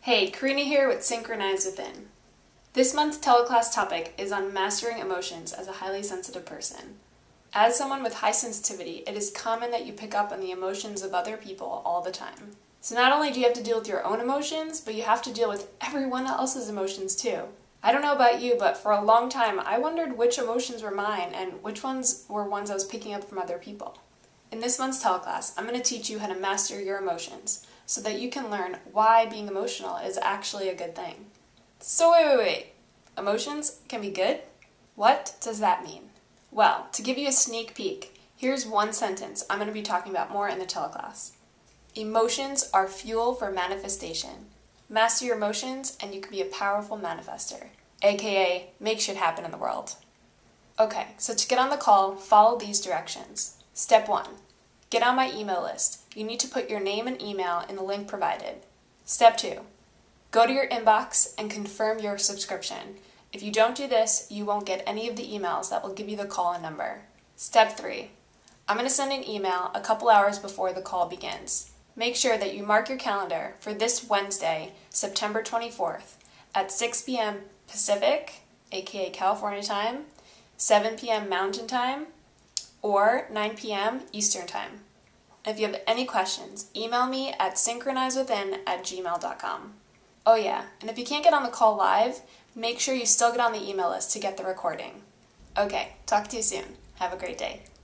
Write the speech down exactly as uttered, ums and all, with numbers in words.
Hey, Karina here with Synchronize Within. This month's teleclass topic is on mastering emotions as a highly sensitive person. As someone with high sensitivity, it is common that you pick up on the emotions of other people all the time. So not only do you have to deal with your own emotions, but you have to deal with everyone else's emotions too. I don't know about you, but for a long time I wondered which emotions were mine and which ones were ones I was picking up from other people. In this month's teleclass, I'm going to teach you how to master your emotions so that you can learn why being emotional is actually a good thing. So wait, wait, wait. Emotions can be good? What does that mean? Well, to give you a sneak peek, here's one sentence I'm going to be talking about more in the teleclass. Emotions are fuel for manifestation. Master your emotions and you can be a powerful manifester, aka make shit happen in the world. Okay, so to get on the call, follow these directions. Step one, get on my email list. You need to put your name and email in the link provided. Step two, go to your inbox and confirm your subscription. If you don't do this, you won't get any of the emails that will give you the call-in number. Step three, I'm going to send an email a couple hours before the call begins. Make sure that you mark your calendar for this Wednesday, September twenty-fourth, at six p m Pacific, aka California time, seven p m Mountain time, or nine p m Eastern time. If you have any questions, email me at synchronizewithin at gmail dot com. Oh yeah, and if you can't get on the call live, make sure you still get on the email list to get the recording. Okay, talk to you soon. Have a great day.